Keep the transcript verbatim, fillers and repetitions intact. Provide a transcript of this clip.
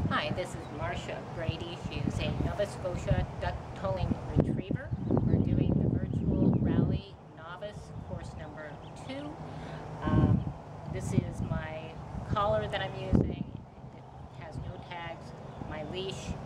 Hi, this is Marcia Brady. She is a Nova Scotia duck tolling retriever. We're doing the virtual rally novice course number two. Um, this is my collar that I'm using. It has no tags, my leash,